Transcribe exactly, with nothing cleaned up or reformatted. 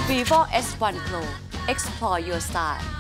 vivo เอส วัน Pro Explore your style